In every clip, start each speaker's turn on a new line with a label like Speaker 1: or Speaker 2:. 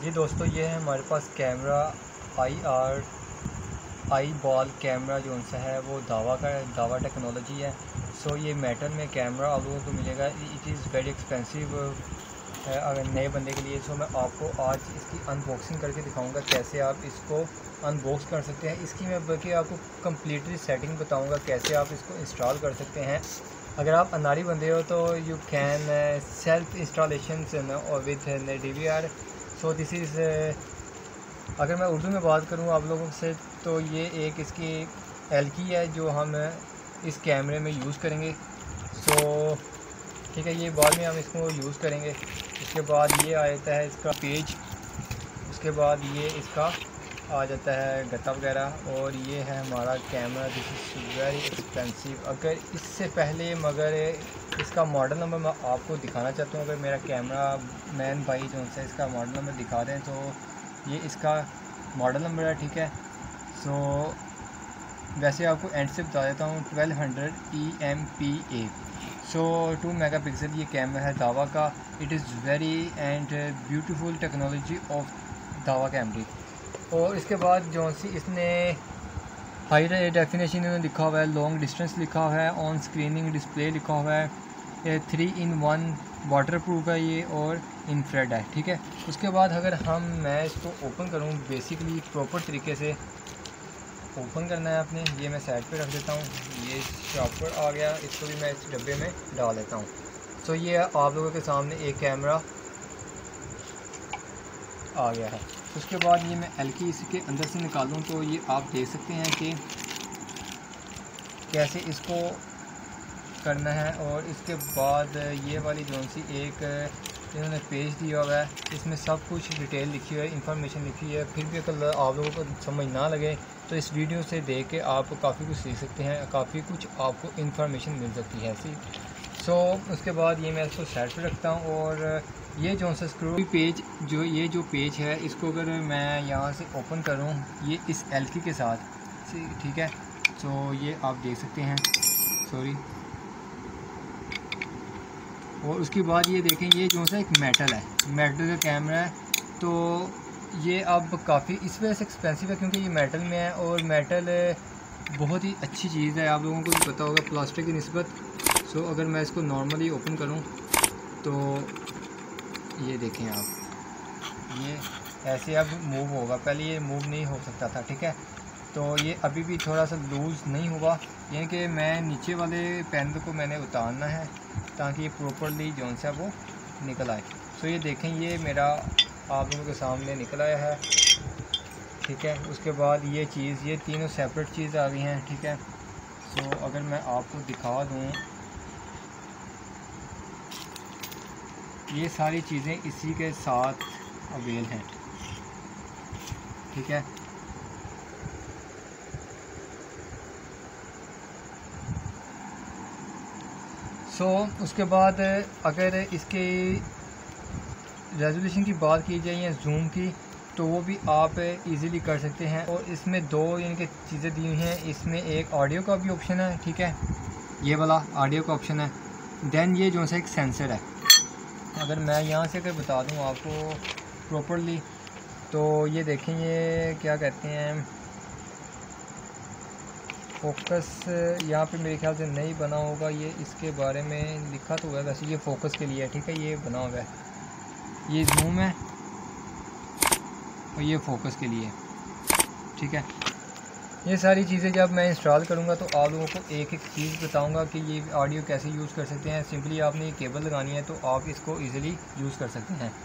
Speaker 1: जी दोस्तों, ये है हमारे पास कैमरा आई बॉल कैमरा जो सा है वो दावा का है, दावा टेक्नोलॉजी है। सो ये मेटल में कैमरा आप लोगों को मिलेगा। इट इज़ वेरी एक्सपेंसिव है अगर नए बंदे के लिए। सो मैं आपको आज इसकी अनबॉक्सिंग करके दिखाऊंगा कैसे आप इसको अनबॉक्स कर सकते हैं। इसकी मैं बल्कि आपको कम्प्लीटली सेटिंग बताऊंगा कैसे आप इसको इंस्टॉल कर सकते हैं। अगर आप अनारी बंदे हो तो you can self installation with DVR। So this is अगर मैं उर्दू में बात करूँ आप लोगों से तो ये एक इसकी एलकी है जो हम इस कैमरे में यूज़ करेंगे। सो ठीक है, ये बाद में हम इसको यूज़ करेंगे। उसके बाद ये आ जाता है इसका पेज, उसके बाद ये इसका आ जाता है गत्ता वगैरह, और ये है हमारा camera. This is very expensive. अगर इससे पहले मगर इसका मॉडल नंबर मैं आपको दिखाना चाहता हूँ। अगर मेरा कैमरा मैन भाई जो है इसका मॉडल नंबर दिखा दें तो ये इसका मॉडल नंबर है, ठीक है। सो वैसे आपको एंड से बता देता हूँ 1200 EMPA। सो 2 मेगापिक्सल ये कैमरा है दावा का। It is very and beautiful technology of Dahua कैमरे। और इसके बाद जो सी इसने हाई डेफिनेशन इन्होंने लिखा हुआ है, लॉन्ग डिस्टेंस लिखा हुआ है, ऑन स्क्रीनिंग डिस्प्ले लिखा हुआ है, 3-in-1 वाटर प्रूफ है ये, और इंफ्रारेड है, ठीक है। उसके बाद अगर मैं इसको ओपन करूँ बेसिकली प्रॉपर तरीके से ओपन करना है आपने। ये मैं साइड पे रख देता हूँ। ये शॉपर आ गया, इसको भी मैं इस डब्बे में डाल देता हूँ। सो ये आप लोगों के सामने एक कैमरा आ गया है। उसके बाद ये मैं एलकी इसके अंदर से निकालूँ तो ये आप देख सकते हैं कि कैसे इसको करना है। और इसके बाद ये वाली जो सी एक इन्होंने पेज दिया हुआ है, इसमें सब कुछ डिटेल लिखी हुई है, इंफॉर्मेशन लिखी है। फिर भी अगर आप लोगों को समझ ना लगे तो इस वीडियो से देख के आप काफ़ी कुछ सीख सकते हैं, काफ़ी कुछ आपको इंफॉर्मेशन मिल सकती है ऐसी। सो उसके बाद ये मैं इसको साइड पे रखता हूँ। और ये जो सा स्क्रू पेज जो पेज है इसको अगर मैं यहाँ से ओपन करूँ ये इस एलकी के साथ, ठीक है। सो ये आप देख सकते हैं, सॉरी। और उसके बाद ये देखें, ये जो सा एक मेटल का कैमरा है। तो ये अब काफ़ी इस वजह से एक्सपेंसिव है क्योंकि ये मेटल में है, और मेटल बहुत ही अच्छी चीज़ है, आप लोगों को भी पता होगा प्लास्टिक की निस्बत। सो अगर मैं इसको नॉर्मली ओपन करूं तो ये देखें आप, ये ऐसे अब मूव होगा, पहले ये मूव नहीं हो सकता था, ठीक है। तो ये अभी भी थोड़ा सा लूज़ नहीं हुआ, यानी कि मैं नीचे वाले पैनल को मैंने उतारना है ताकि ये प्रॉपरली जो सा वो निकल आए। सो ये देखें, ये मेरा आप लोगों के सामने निकल आया है, ठीक है। उसके बाद ये चीज़, ये तीनों सेपरेट चीज़ आ गई हैं, ठीक है। सो अगर मैं आपको दिखा दूँ, ये सारी चीज़ें इसी के साथ अवेल हैं, ठीक है। सो उसके बाद अगर इसके रेजोल्यूशन की बात की जाए या जूम की तो वो भी आप इजीली कर सकते हैं। और इसमें दो इनके चीज़ें दी हुई हैं, इसमें एक ऑडियो का भी ऑप्शन है, ठीक है, ये वाला ऑडियो का ऑप्शन है। देन ये जो सा एक सेंसर है। अगर मैं यहाँ से अगर बता दूँ आपको प्रॉपरली तो ये देखें, ये क्या कहते हैं, फोकस यहाँ पे मेरे ख्याल से नहीं बना होगा, ये इसके बारे में लिखा तो हुआ है, वैसे ये फोकस के लिए है, ठीक है, ये बना हुआ है। ये जूम है और ये फोकस के लिए, ठीक है। ये सारी चीज़ें जब मैं इंस्टॉल करूँगा तो आप लोगों को एक एक चीज़ बताऊँगा कि ये ऑडियो कैसे यूज़ कर सकते हैं। सिंपली आपने ये केबल लगानी है तो आप इसको इजीली यूज़ कर सकते हैं।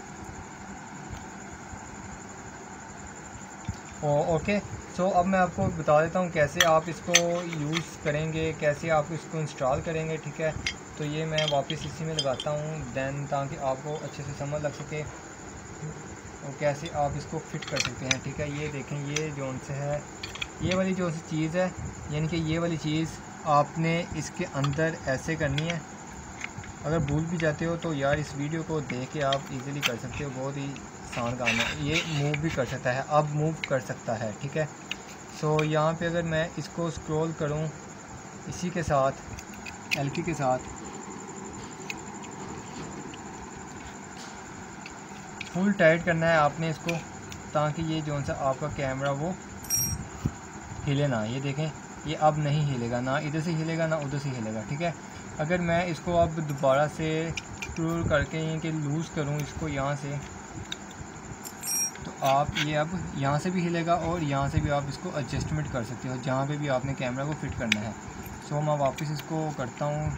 Speaker 1: ओके, सो अब मैं आपको बता देता हूँ कैसे आप इसको यूज़ करेंगे, कैसे आप इसको इंस्टॉल करेंगे, ठीक है। तो ये मैं वापस इसी में लगाता हूँ दैन, ताकि आपको अच्छे से समझ लग सके और कैसे आप इसको फिट कर सकते हैं, ठीक है। ये देखें, ये जो से है, ये वाली जो सी चीज़ है, यानी कि ये वाली चीज़ आपने इसके अंदर ऐसे करनी है। अगर भूल भी जाते हो तो यार इस वीडियो को देख के आप इजीली कर सकते हो, बहुत ही आसान काम है। ये मूव भी कर सकता है, अब मूव कर सकता है, ठीक है। सो यहाँ पे अगर मैं इसको स्क्रॉल करूँ इसी के साथ एलकी के साथ, फुल टाइट करना है आपने इसको, ताकि ये जो सा आपका कैमरा वो हिले ना। ये देखें ये अब नहीं हिलेगा, ना इधर से हिलेगा ना उधर से हिलेगा, ठीक है। अगर मैं इसको अब दोबारा से स्क्रू करके कि लूज़ करूँ इसको यहाँ से, तो आप ये अब यहाँ से भी हिलेगा और यहाँ से भी आप इसको एडजस्टमेंट कर सकते हो जहाँ पे भी आपने कैमरा को फिट करना है। सो मैं वापस इसको करता हूँ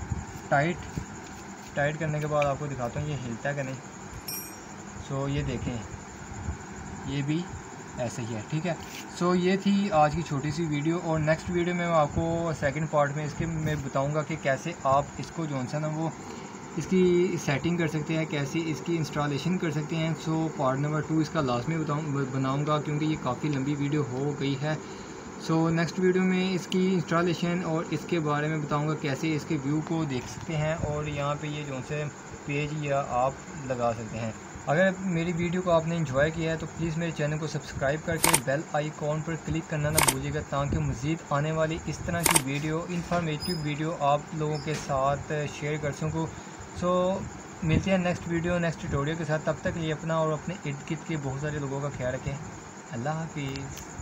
Speaker 1: टाइट करने के बाद आपको दिखाता हूँ ये हिलता है कि नहीं। सो ये देखें ये भी ऐसे ही है, ठीक है। सो ये थी आज की छोटी सी वीडियो, और नेक्स्ट वीडियो में मैं आपको सेकंड पार्ट में इसके मैं बताऊंगा कि कैसे आप इसको जो सा ना वो इसकी सेटिंग कर सकते हैं, कैसे इसकी इंस्टॉलेशन कर सकते हैं। सो पार्ट नंबर 2 इसका लास्ट में बनाऊंगा, क्योंकि ये काफ़ी लंबी वीडियो हो गई है। सो नेक्स्ट वीडियो में इसकी इंस्टॉलेशन और इसके बारे में बताऊंगा कैसे इसके व्यू को देख सकते हैं, और यहाँ पे ये जो से पेज या आप लगा सकते हैं। अगर मेरी वीडियो को आपने एंजॉय किया है तो प्लीज़ मेरे चैनल को सब्सक्राइब करके बेल आइकॉन पर क्लिक करना ना भूलिएगा, ताकि मज़ीद आने वाली इस तरह की वीडियो, इंफॉर्मेटिव वीडियो आप लोगों के साथ शेयर कर सकूँ। सो मिलते हैं नेक्स्ट वीडियो नेक्स्ट ट्यूटोरियल के साथ। तब तक लिए अपना और अपने इर्द गिर्द के बहुत सारे लोगों का ख्याल रखें। अल्लाह हाफिज़।